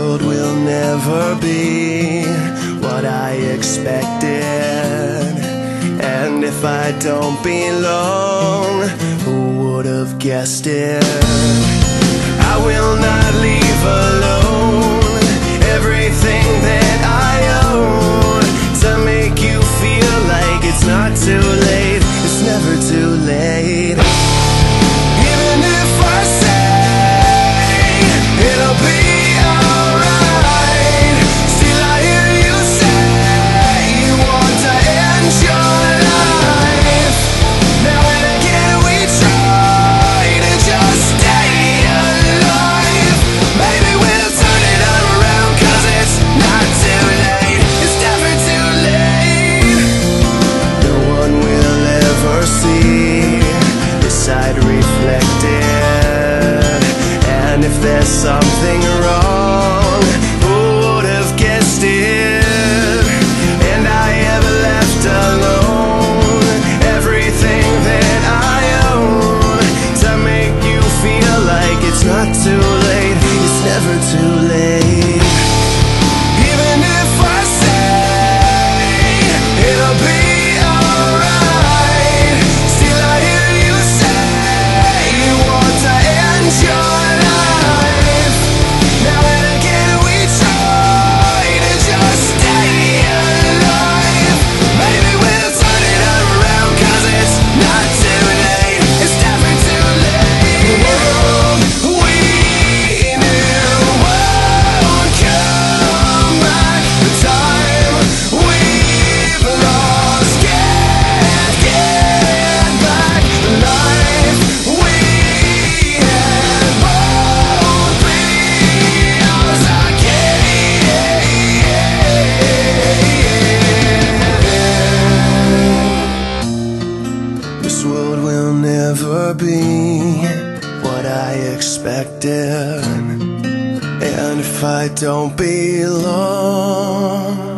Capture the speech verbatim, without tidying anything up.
world will never be what I expected, and if I don't belong, who would have guessed it? I will not leave alone everything that I own to make you feel like it's not too late. It's never too late. Even if I say it'll be alright, still I hear you say you want to end your life. Now and again we try to just stay alive. Maybe we'll turn it around, cause it's not too late. It's never too late. No one will ever see this side reflected, and if there's something wrong, who would have guessed it? And I have left alone everything that I own to make you feel like it's not too late. It's never too late. Even if I say it'll be alright, still I hear you say you want to end your life. Now and again we try to just stay alive. Maybe we'll turn it around, cause it's not too late. It's never too late. The world we knew won't come back. The time we've lost can't get back. The life we had won't be ours again. This world will never be what I expected, and if I don't belong,